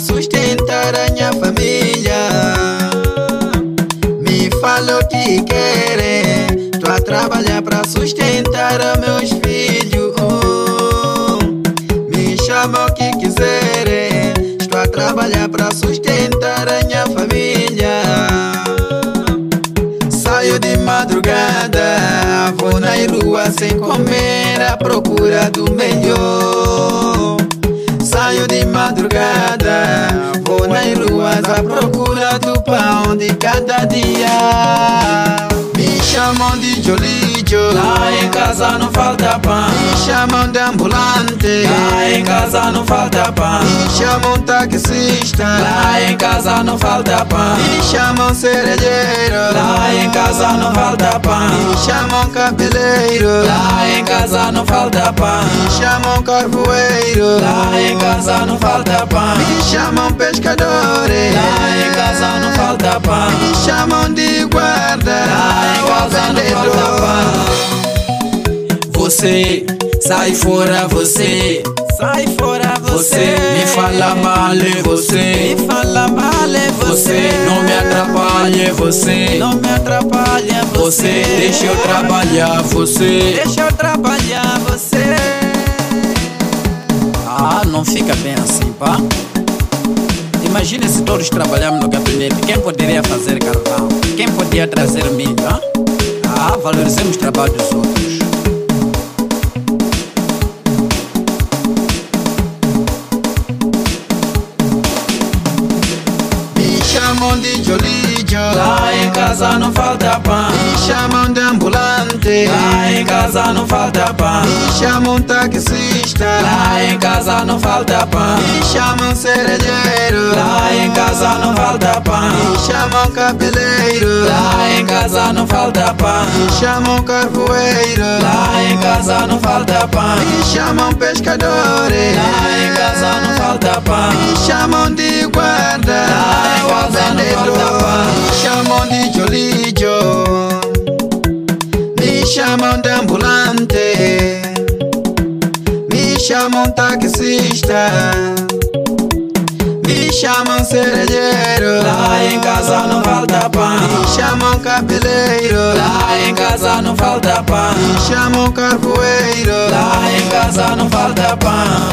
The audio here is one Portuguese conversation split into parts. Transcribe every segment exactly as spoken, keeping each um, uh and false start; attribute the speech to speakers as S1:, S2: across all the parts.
S1: sustentar a minha família. Me fala o que querem, tô a trabalhar pra sustentar a meus filhos. Me chamam o que quiserem, estou a trabalhar pra sustentar a minha família. Saio de madrugada, vou na rua sem comer, à procura do melhor. Saio de madrugada, vou nas ruas à procura do pão de cada dia. Me chamam de Jolijo,
S2: lá em casa não falta pão.
S1: me chamam de ambulante,
S2: Lá em casa não falta pão.
S1: me chamam taxista,
S2: Lá em casa não falta pão.
S1: me chamam cerejeiro,
S2: Lá em casa não falta pão.
S1: me chamam cabeleiro,
S2: Lá em casa não falta pão.
S1: me chamam carvoeiro,
S2: Lá em casa não falta pão.
S1: me chamam pescadores,
S2: Lá em casa não falta pão.
S1: me chamam de guarda,
S2: Lá em casa não falta pão. Você, sai fora você.
S1: sai fora
S2: Você me fala mal, é você.
S1: me fala mal, é
S2: Você não me atrapalhe, você.
S1: não me atrapalha,
S2: Você deixa eu trabalhar, você.
S1: deixa eu trabalhar, você.
S2: Ah, não fica bem assim, pá. Imagina se todos trabalharmos no gabinete. Quem poderia fazer carvão? Quem podia trazer milho, ah? Ah, valorizemos o trabalho dos outros.
S1: Me chamam de Jolijo,
S2: Lá em casa não falta pão.
S1: me chamam de ambulante,
S2: Lá em casa não falta pão.
S1: me chamam taxista,
S2: Lá em casa não falta pão.
S1: me chamam cerejeiro,
S2: Lá em casa não falta pão.
S1: me chamam cabeleiro,
S2: Lá em casa não falta pão.
S1: me chamam carvoeiro,
S2: Lá em casa não falta pão.
S1: me chamam pescadores,
S2: Lá em casa não falta pão.
S1: me chamam de guarda,
S2: Lá em casa não falta pão.
S1: me chamam de Jolijo, me chamam de ambulante, me chamam taxista, me chamam cerejeiro,
S2: Lá em casa não falta pão.
S1: me chamam cabeleiro,
S2: Lá em casa não falta pão.
S1: me chamam carvoeiro,
S2: Lá em casa não falta pão.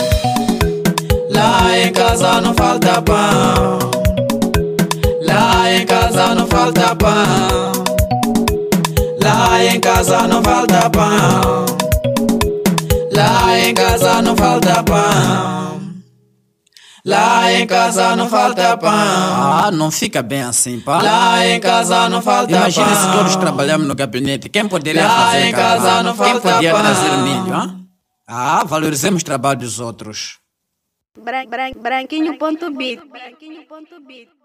S2: Lá em casa não falta pão. Lá em casa não falta pão. Lá em casa não falta pão. Lá em casa não falta pão. Lá em casa não falta pão.
S3: Ah, não fica bem assim, pá.
S2: Lá em casa não falta
S3: Imagina
S2: pão.
S3: se todos trabalhamos no gabinete. Quem poderia
S2: Lá
S3: fazer
S2: em casa
S3: carvão?
S2: não
S3: Quem
S2: falta
S3: podia
S2: pão.
S3: trazer milho, ah? Ah, valorizemos o trabalho dos outros.
S4: Bran- bran- Branquinho ponto bit. Branquinho ponto bit.